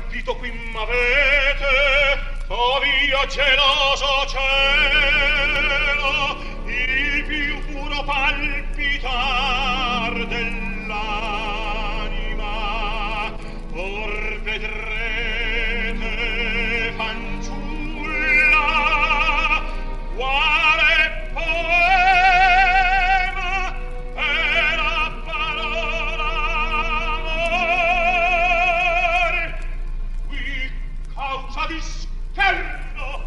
colpito qui m'avete, oh via geloso cielo, il più puro palpitar dell'anima. Or vedrete, fanciulla, quale poema è la parola amor, qui causa di scherno.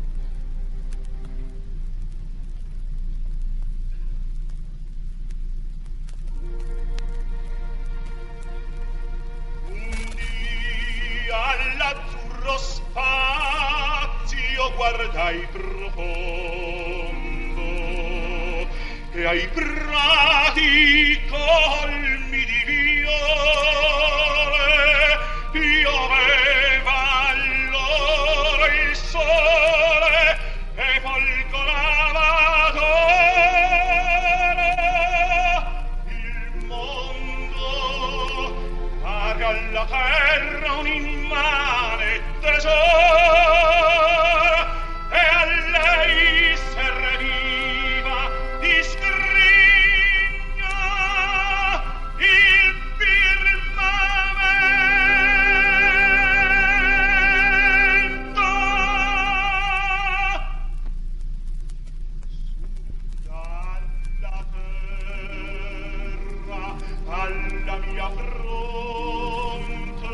Un dì all'azzurro spazio guardai profondo e ai prati colmi di viole pioveva allora il sole e folgorava d'oro il mondo, pare alla terra un immane tesoro, e a lei serviva di scrigno il firmamento. Dalla terra alla mia fronte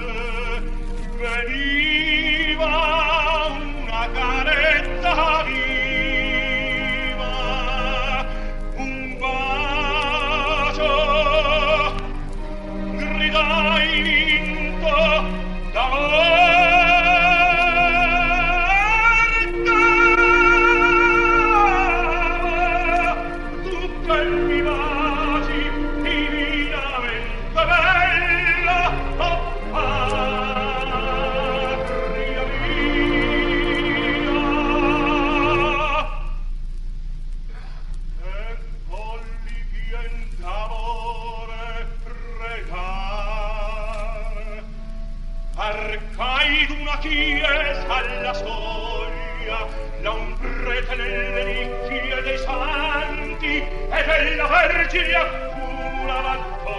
veniva una caretta viva, un bacio, gridai vinto d'amore, tu che mi baci divinamente bella, oh patria mia. E volli pien d'amore pregare, arcai d'una chiesa alla soglia, là un prete nelle nicchie dei santi e della Vergine accumulava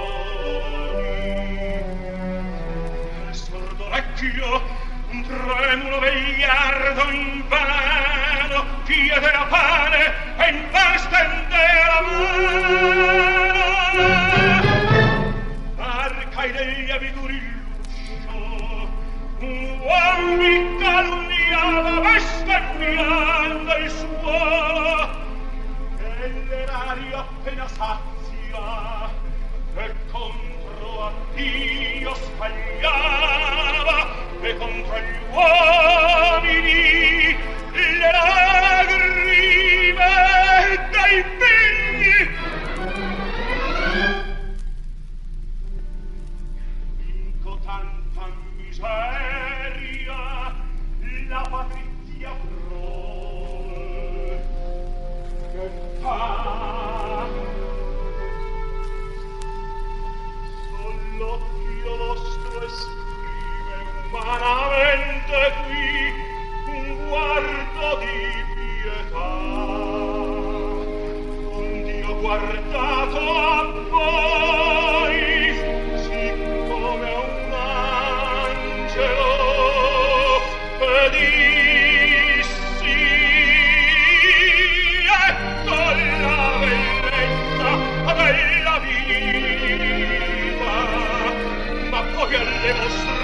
doni. Sordo orecchio, un tremulo vegliardo invano chiedeva pane e invan stendeva mano. Arcai degli abituri l'uscio, un uomo mi calunniava bestemmiando il suolo, e l'erario appena sazia e contro a Dio sbagliava, e contro gli uomini le lagrime dei figli. Vinco tanta miseria, la patrizia prole, che fa l'occhio vostro esprime umanamente qui un guardo di pietà. Un Dio guardato a voi, siccome a un angelo, e dissi: ecco la bellezza della vita, ma poi alle vostre